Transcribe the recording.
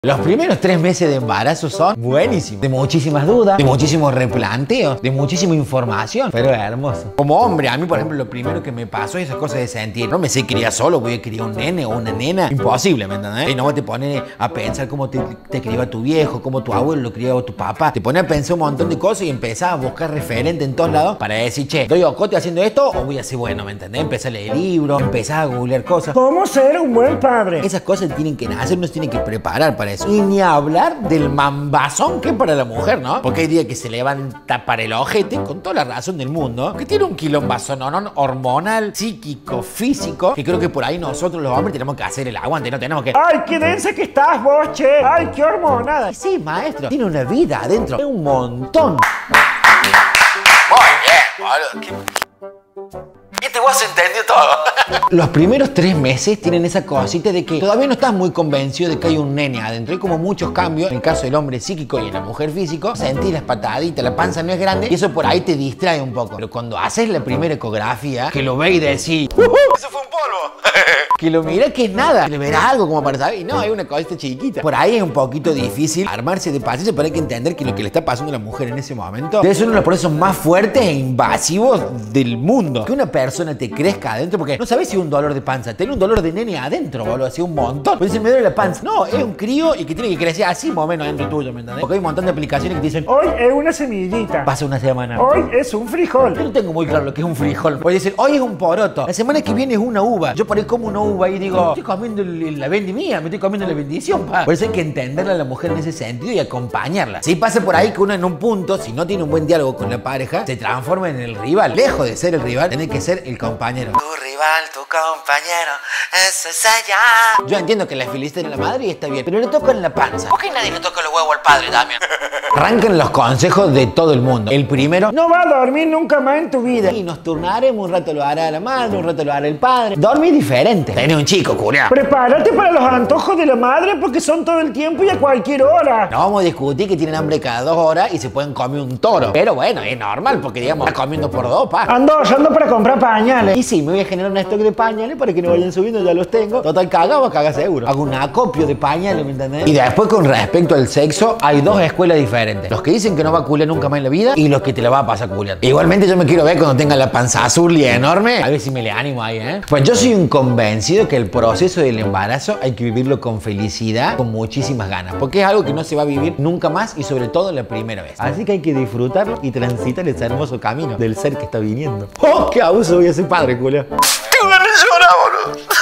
Los primeros 3 meses de embarazo son buenísimos. De muchísimas dudas, de muchísimos replanteos, de muchísima información. Pero es hermoso. Como hombre, a mí, por ejemplo, lo primero que me pasó es esa cosa de sentir. No me sé criar solo, voy a criar un nene o una nena. Imposible, ¿me entendés? Y no te pones a pensar cómo te criaba tu viejo, cómo tu abuelo lo criaba tu papá. Te pones a pensar un montón de cosas y empezás a buscar referentes en todos lados para decir, che, ¿doy ocote haciendo esto o voy a ser bueno? ¿Me entendés? Empezás a leer libros, empezás a googlear cosas. ¿Cómo ser un buen padre? Esas cosas tienen que nacer, uno se tiene que preparar para eso. Y ni hablar del mambazón que es para la mujer, ¿no? Porque hay días que se levanta para el ojete, con toda la razón del mundo, que tiene un quilombazón hormonal, psíquico, físico, que creo que por ahí nosotros los hombres tenemos que hacer el aguante, no tenemos que... ¡Ay, qué densa que estás vos, che! ¡Ay, qué hormonada! Sí, maestro, tiene una vida adentro, es un montón. Muy bien, boludo. Este vos entendió todo. Los primeros 3 meses tienen esa cosita de que todavía no estás muy convencido de que hay un nene adentro. Hay como muchos cambios. En el caso del hombre psíquico y en la mujer físico, sentís las pataditas, la panza no es grande y eso por ahí te distrae un poco. Pero cuando haces la primera ecografía, que lo ves y decís, ¡eso fue un polvo! Que lo mira que es nada, que le verás algo como para saber. Y no, hay una cosita chiquita. Por ahí es un poquito difícil armarse de paciencia, pero hay que entender que lo que le está pasando a la mujer en ese momento debe ser uno de los procesos más fuertes e invasivos del mundo. Que una persona te crezca adentro, porque no sabes si es un dolor de panza, tener un dolor de nene adentro, boludo, así un montón. Pues me duele la panza. No, es un crío y que tiene que crecer así más o menos adentro tuyo, ¿me entendés? Porque hay un montón de aplicaciones que te dicen, hoy es una semillita. pasa una semana. Hoy es un frijol. Yo no tengo muy claro lo que es un frijol. Puede decir, hoy es un poroto. La semana que viene es una uva. Yo por ahí como una uva y digo, estoy comiendo la vendimia, me estoy comiendo la bendición, pa. Por eso hay que entenderla a la mujer en ese sentido y acompañarla. Si pasa por ahí que uno en un punto, si no tiene un buen diálogo con la pareja, se transforma en el rival. Lejos de ser el rival, tiene que ser el compañero. Tu rival, tu compañero, eso es allá. Yo entiendo que la felicidad de la madre y está bien, pero le toca en la panza. ¿Por qué nadie le toca los huevos al padre también? Arrancan los consejos de todo el mundo. El primero, no va a dormir nunca más en tu vida. Y nos turnaremos, un rato lo hará la madre, un rato lo hará el padre. Dormir diferente. Tenés un chico, culiao. Prepárate para los antojos de la madre porque son todo el tiempo y a cualquier hora. No vamos a discutir que tienen hambre cada 2 horas y se pueden comer un toro. Pero bueno, es normal porque, digamos, está comiendo por 2, pa. Ando para comprar pañales. Y sí, me voy a generar un stock de pañales para que no vayan subiendo, ya los tengo. Total, cagado, caga seguro. Hago un acopio de pañales, ¿me entendés? Y después, con respecto al sexo, hay 2 escuelas diferentes. Los que dicen que no va a culiar nunca más en la vida y los que te la va a pasar culiando. Igualmente yo me quiero ver cuando tenga la panza azul y enorme. A ver si me le animo ahí, ¿eh? Pues yo soy un convencido que el proceso del embarazo hay que vivirlo con felicidad, con muchísimas ganas. Porque es algo que no se va a vivir nunca más y sobre todo la primera vez. Así que hay que disfrutarlo y transitar ese hermoso camino del ser que está viniendo. ¡Oh, qué abuso! Voy a ser padre, culiao. ¡Qué ganas de llorar, boludo!